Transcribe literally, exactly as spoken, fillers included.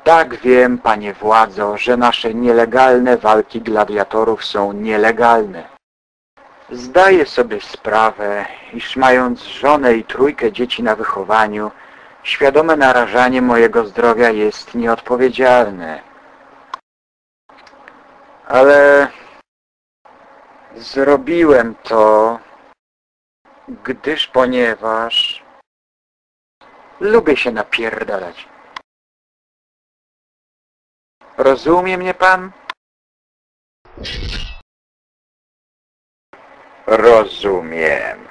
Tak wiem, panie władzo, że nasze nielegalne walki gladiatorów są nielegalne. Zdaję sobie sprawę, iż mając żonę i trójkę dzieci na wychowaniu, świadome narażanie mojego zdrowia jest nieodpowiedzialne. Ale zrobiłem to, gdyż ponieważ lubię się napierdalać. Rozumie mnie pan? Rozumiem.